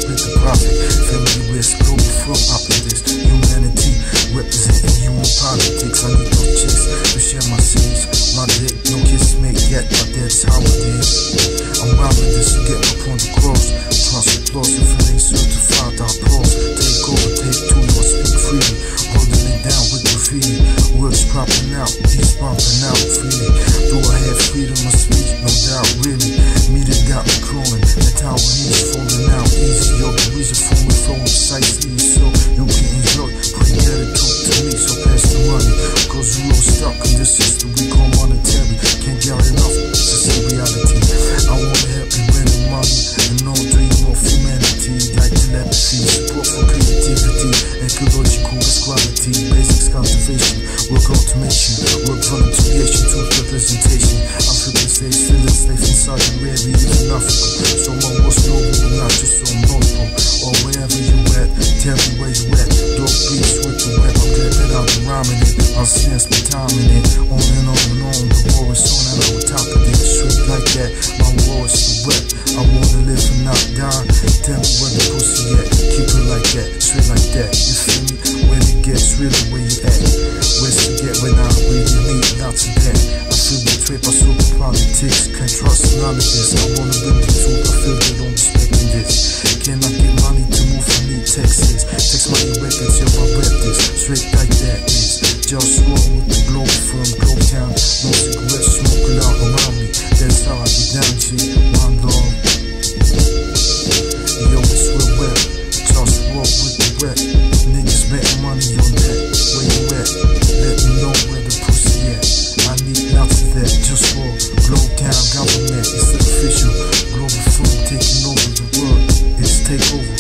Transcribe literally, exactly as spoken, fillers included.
with the profit. Family risk, global from opposites. Humanity representing human politics. I need no chicks to share my seeds. My dick, no kiss made yet, but that's how it is. I'm robbing this to get my point across. Trust applause if it ain't certified, I pause. Take over, take two, I speak freely. Holding it down with graffiti. Words cropping out, beats bumping out freely. Do I have freedom of speech? No doubt, really. Media got me crawling. The tower needs falling out easy. Yo, the reason for me flowing precisely so you can enjoy. Pray that it talk to me, so pass the money. Cause we're all stuck in this system we call monetary. Can't get enough, it's just a reality. I wanna help you win the money and no dream of humanity. Like telepathy, support for creativity, ecological equality, basics cultivation, work automation, work volunteeration, truth representation. African slaves still enslaved in Saudi Arabia, even Africa. So my was noble, not just so notable. Or wherever you at, tell me where you at. Dope beats with the web, I'm glad that I've been rhyming it. I'll spend some time in it, on and on and on. The war is on and I'm on top of it. Straight like that, my war is so wet. I wanna live and not die. Tell me where the pussy at, keep it like that, straight like that. You feel me? When it gets really where you at. Where's to get when I really need not to that. I feel betrayed by super politics. Can't trust none of this. I wanna build the truth, I feel they don't respect in this. Can I get money to move from me, Texas? Text money records, yo, I rep this. Straight like that is just roll with the globe from Globe Town. No cigarettes smoking out around me. That's how I get down, G. My dog. Yo, it's real wet. Just roll with the wet. Niggas bet money on that. Where you at? Let me know where the pussy at. I need lots of that. Just roll. Globe Town government. It's official. Global food taking over the world. It's takeover.